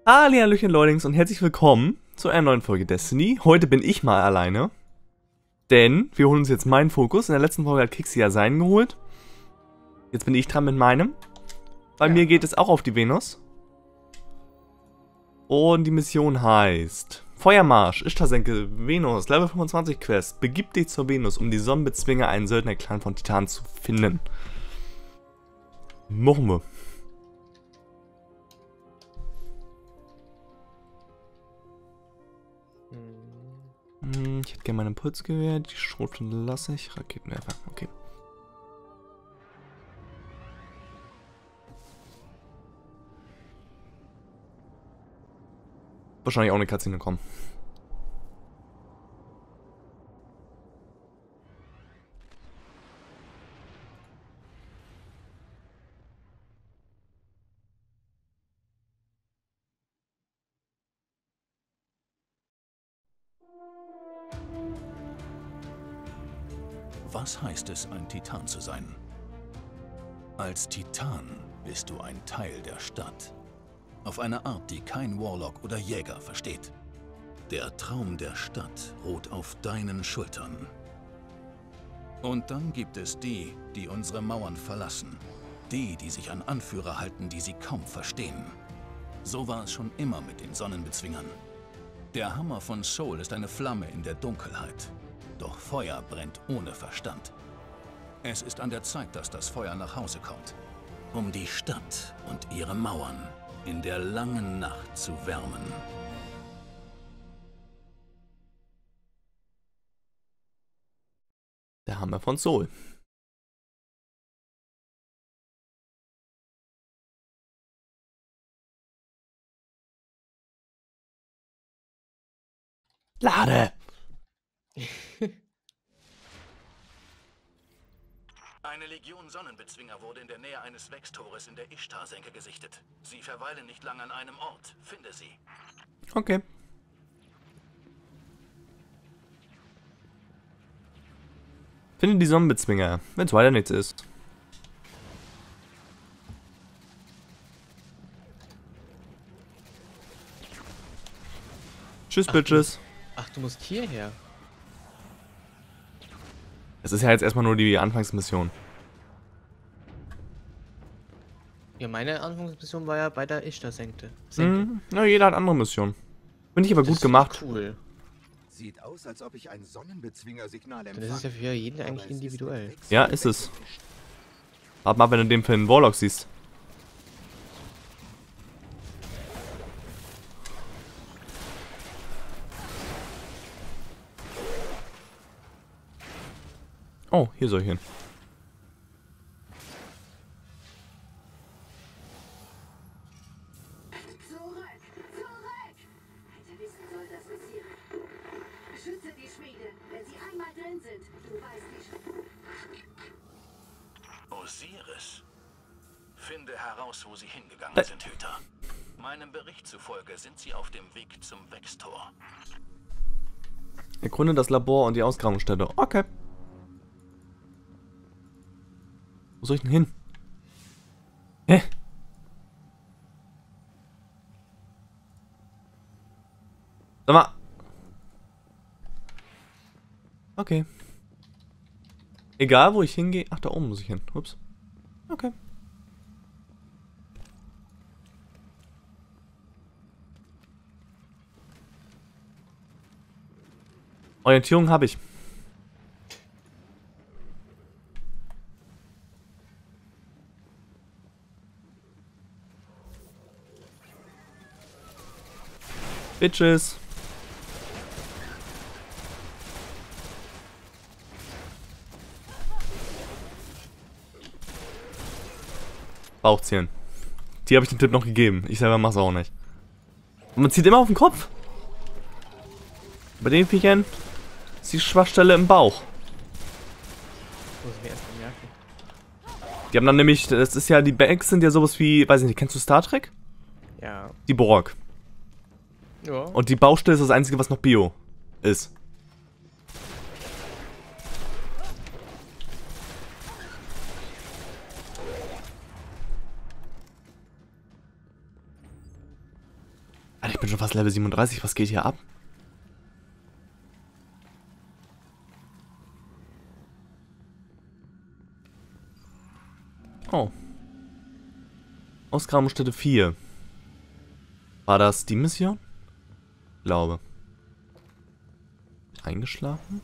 Hallihallöchen Leutings und herzlich willkommen zu einer neuen Folge Destiny. Heute bin ich mal alleine, denn wir holen uns jetzt meinen Fokus. In der letzten Folge hat Kixi ja seinen geholt. Jetzt bin ich dran mit meinem. Bei mir geht es auch auf die Venus. Und die Mission heißt Feuermarsch, Ishtar-Senke, Venus, Level 25 Quest. Begib dich zur Venus, um die Sonnenbezwinger, einen Söldner-Clan von Titan zu finden. Machen wir. Ich hätte gerne meinen Impulsgewehr, die Schrotflinte lasse ich, Raketenwerfer, okay. Wahrscheinlich auch eine Cutscene kommen. Was heißt es, ein Titan zu sein? Als Titan bist du ein Teil der Stadt. Auf eine Art, die kein Warlock oder Jäger versteht. Der Traum der Stadt ruht auf deinen Schultern. Und dann gibt es die, die unsere Mauern verlassen. Die, die sich an Anführer halten, die sie kaum verstehen. So war es schon immer mit den Sonnenbezwingern. Der Hammer von Soul ist eine Flamme in der Dunkelheit. Doch Feuer brennt ohne Verstand. Es ist an der Zeit, dass das Feuer nach Hause kommt. Um die Stadt und ihre Mauern in der langen Nacht zu wärmen. Der Hammer von Soul. Lade! Eine Legion Sonnenbezwinger wurde in der Nähe eines Wechstores in der Ishtar-Senke gesichtet. Sie verweilen nicht lange an einem Ort. Finde sie. Okay. Finde die Sonnenbezwinger, wenn es weiter nichts ist. Tschüss, Bitches. Ach, du musst hierher. Es ist ja jetzt erstmal nur die Anfangsmission. Ja, meine Anfangsmission war ja bei der Ishtar-Senke. Ja, jeder hat andere Missionen. Finde ich aber gut gemacht. Cool. Sieht aus, als ob ich ein Sonnenbezwinger-Signal Dann ist es ja für jeden eigentlich individuell. Ja, ist es. Warte mal, wenn du den für einen Warlock siehst. Oh, hier soll ich hin. Zurück! Hätte wissen sollen, dass es hier... Schütze die Schmiede, wenn sie einmal drin sind. Du weißt nicht... Osiris. Finde heraus, wo sie hingegangen sind, Hüter. Meinem Bericht zufolge sind sie auf dem Weg zum Wechstor. Erkunde das Labor und die Ausgrabungsstätte. Okay. Wo soll ich denn hin? Hä? Sag mal. Okay. Egal, wo ich hingehe. Ach, da oben muss ich hin. Ups. Okay. Orientierung habe ich. Bitches. Bauchziehen. Die habe ich den Tipp noch gegeben. Ich selber mache es auch nicht. Und man zieht immer auf den Kopf. Bei den Viechern ist die Schwachstelle im Bauch. Muss ich mir erst mal merken. Die haben dann nämlich, das ist ja, die Bags sind ja sowas wie, weiß ich nicht, kennst du Star Trek? Ja. Die Borg. Ja. Und die Baustelle ist das einzige, was noch Bio ist. Ich bin schon fast Level 37. Was geht hier ab? Oh. Ausgrabungsstätte 4. War das die Mission? Ich glaube. Eingeschlafen?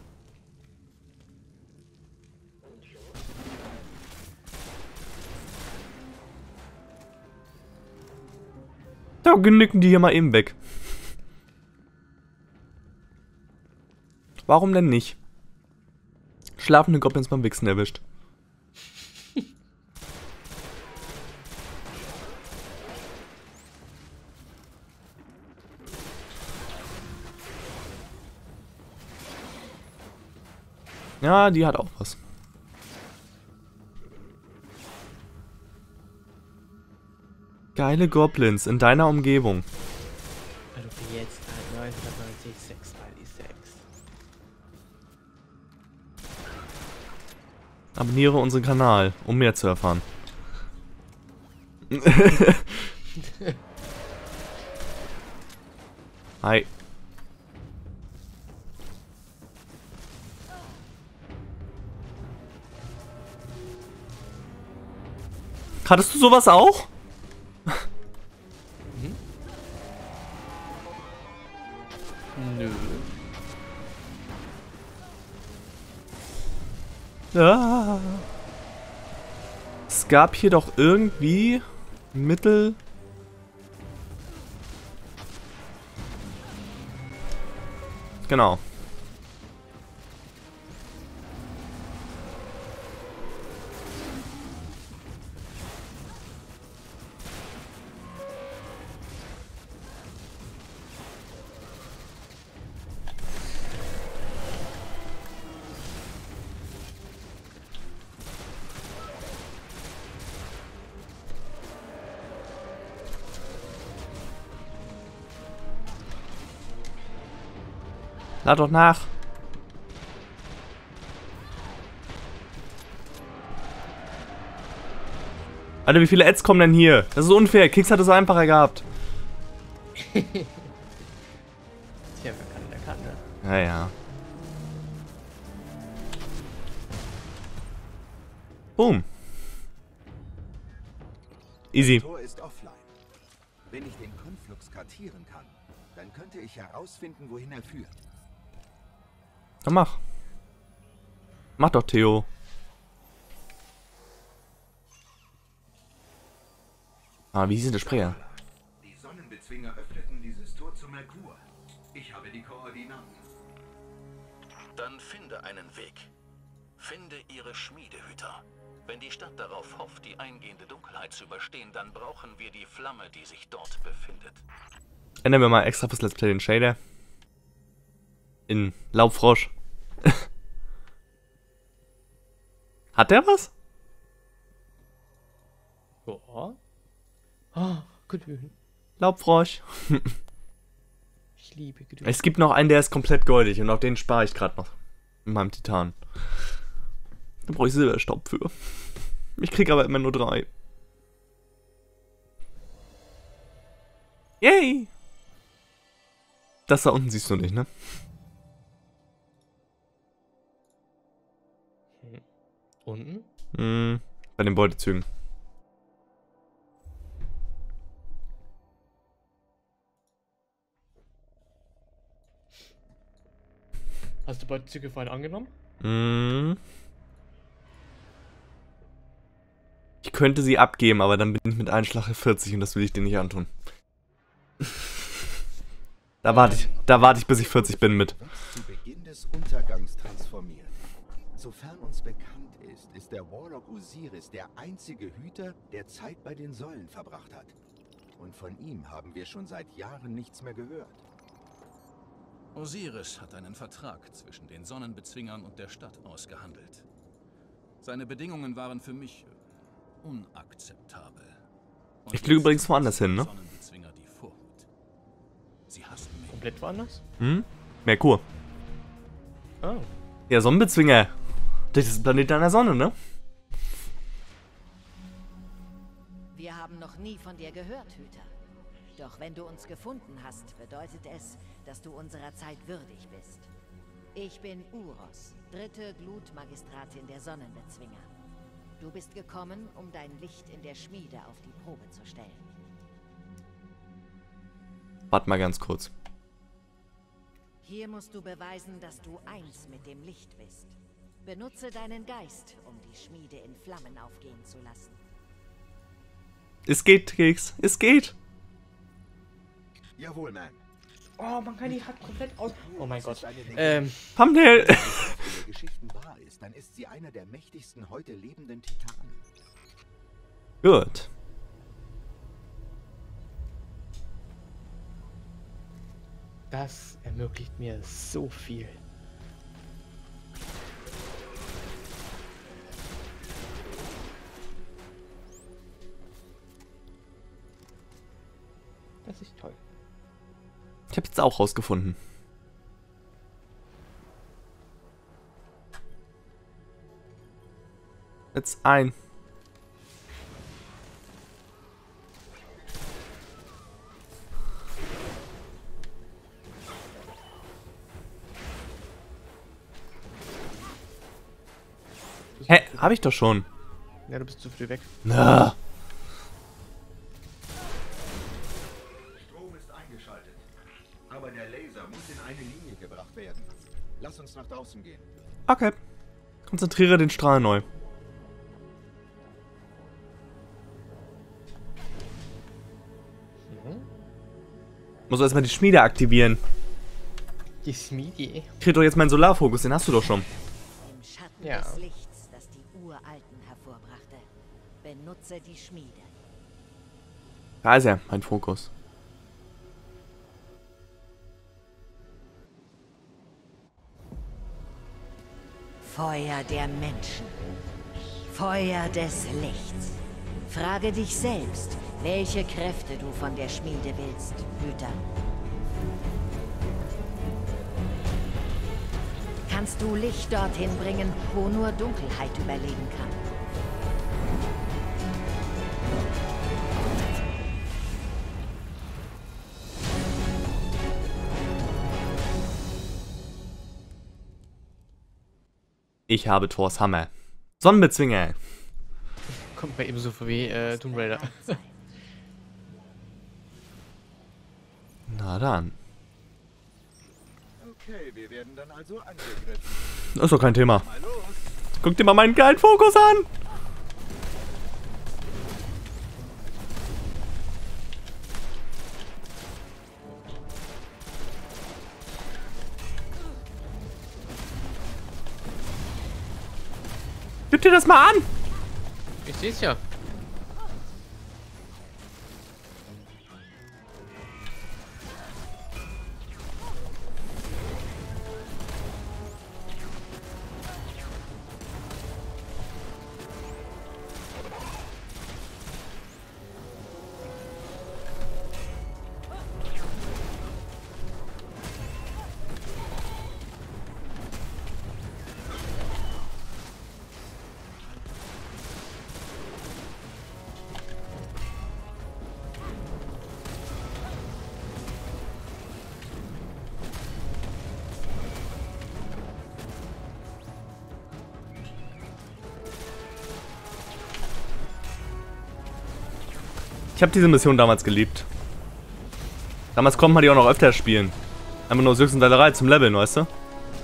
Da genücken die hier mal eben weg. Warum denn nicht? Schlafende Goblins beim Wichsen erwischt. Ja, die hat auch was. Geile Goblins in deiner Umgebung. Also für jetzt 996 mal die 6. Abonniere unseren Kanal, um mehr zu erfahren. Hi. Hattest du sowas auch? Nö. Ja. Es gab hier doch irgendwie Mittel. Genau. Lad doch nach. Alter, wie viele Ads kommen denn hier? Das ist unfair. Kicks hat es einfacher gehabt. Tja, wer kann, der kann, ne? Ja, ja. Boom. Easy. Tor ist offline. Wenn ich den Konflux kartieren kann, dann könnte ich herausfinden, wohin er führt. Dann mach. Mach doch, Theo. Ah, wie hieß denn der Sprecher? Die Sonnenbezwinger öffneten dieses Tor zu Merkur. Ich habe die Koordinaten. Dann finde einen Weg. Finde ihre Schmiedehüter. Wenn die Stadt darauf hofft, die eingehende Dunkelheit zu überstehen, dann brauchen wir die Flamme, die sich dort befindet. Ändern wir mal extra fürs Let's Play den Shader. In Laubfrosch. Hat der was? Ja. Oh, Glühen. Laubfrosch. Ich liebe Glühen. Es gibt noch einen, der ist komplett goldig und auf den spare ich gerade noch. In meinem Titan. Da brauche ich Silberstaub für. Ich krieg aber immer nur 3. Yay! Das da unten siehst du nicht, ne? Unten? Bei den Beutezügen. Hast du Beutezüge vorhin angenommen? Ich könnte sie abgeben, aber dann bin ich mit Einschlag 40 und das will ich dir nicht antun. Da warte ich, bis ich 40 bin mit. Zu Beginn des Untergangs transformiert. Sofern uns bekannt ist, ist der Warlock Osiris der einzige Hüter, der Zeit bei den Säulen verbracht hat. Und von ihm haben wir schon seit Jahren nichts mehr gehört. Osiris hat einen Vertrag zwischen den Sonnenbezwingern und der Stadt ausgehandelt. Seine Bedingungen waren für mich unakzeptabel. Und Ich fliege übrigens woanders hin, ne? Sonnenbezwinger die Vorhut. Sie hassen mich. Komplett woanders? Merkur. Oh. Ja, Sonnenbezwinger. Das ist ein Planet deiner Sonne, ne? Wir haben noch nie von dir gehört, Hüter. Doch wenn du uns gefunden hast, bedeutet es, dass du unserer Zeit würdig bist. Ich bin Uros, 3. Glutmagistratin der Sonnenbezwinger. Du bist gekommen, um dein Licht in der Schmiede auf die Probe zu stellen. Warte mal ganz kurz. Hier musst du beweisen, dass du eins mit dem Licht bist. Benutze deinen Geist, um die Schmiede in Flammen aufgehen zu lassen. Es geht, Keks. Es geht. Jawohl, Mann. Oh, man kann die Hand komplett aus... Oh mein Es Gott. ist eine Legende. Thumbnail. Wenn die Geschichten wahr ist, dann ist sie einer der mächtigsten heute lebenden Titanen. Gut. Das ermöglicht mir so viel. Das ist toll. Ich habe jetzt auch rausgefunden. Jetzt ein. Hä? Hab ich doch schon. Ja, du bist zu früh weg. Na. Strom ist eingeschaltet. Aber der Laser muss in eine Linie gebracht werden. Lass uns nach draußen gehen. Okay. Konzentriere den Strahl neu. Muss erstmal die Schmiede aktivieren. Die Schmiede. Krieg doch jetzt meinen Solarfokus, den hast du doch schon. Im Schatten Ja. des Lichts, das die Uralten hervorbrachte. Benutze die Schmiede. Da ist er, mein Fokus. Feuer der Menschen. Feuer des Lichts. Frage dich selbst, welche Kräfte du von der Schmiede willst, Hüter. Kannst du Licht dorthin bringen, wo nur Dunkelheit überleben kann? Ich habe Thors Hammer. Sonnenbezwinger. Kommt mir ebenso vor wie Tomb Raider. Na dann. Okay, wir werden dann also angegriffen. Das ist doch kein Thema. Mal los. Guck dir mal meinen geilen Fokus an. Gib dir das mal an. Ich seh's ja. Ich habe diese Mission damals geliebt. Damals konnte man die auch noch öfter spielen. Einfach nur aus Reihe zum Leveln, weißt du?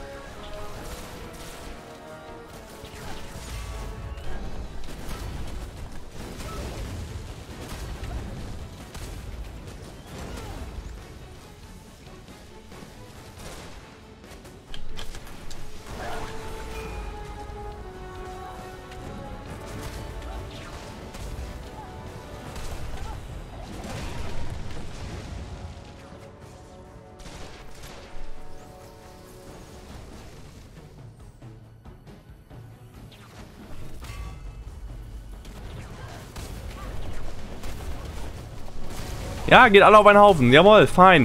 Ja, geht alle auf einen Haufen. Jawohl, fein.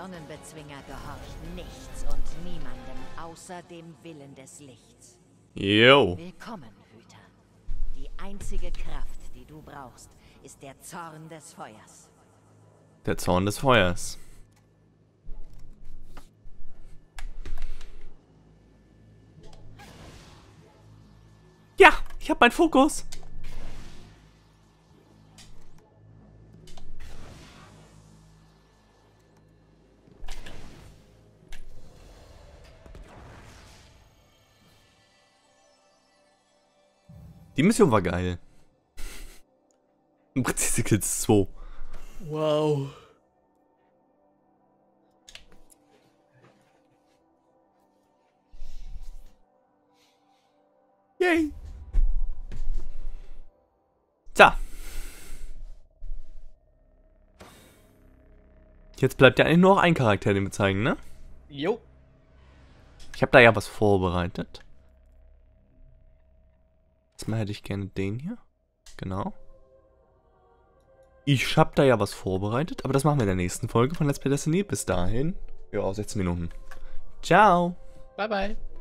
Sonnenbezwinger gehorcht nichts und niemandem außer dem Willen des Lichts. Jo. Willkommen, Hüter. Die einzige Kraft, die du brauchst, ist der Zorn des Feuers. Der Zorn des Feuers. Ja, ich habe meinen Fokus. Die Mission war geil. Präzise Kills 2. Wow. Yay. So. Jetzt bleibt ja eigentlich nur noch ein Charakter, den wir zeigen, ne? Jo. Ich habe da ja was vorbereitet. Erstmal hätte ich gerne den hier. Genau. Ich habe da ja was vorbereitet, aber das machen wir in der nächsten Folge von Let's Play Destiny. Bis dahin, ja, 16 Minuten. Ciao. Bye, bye.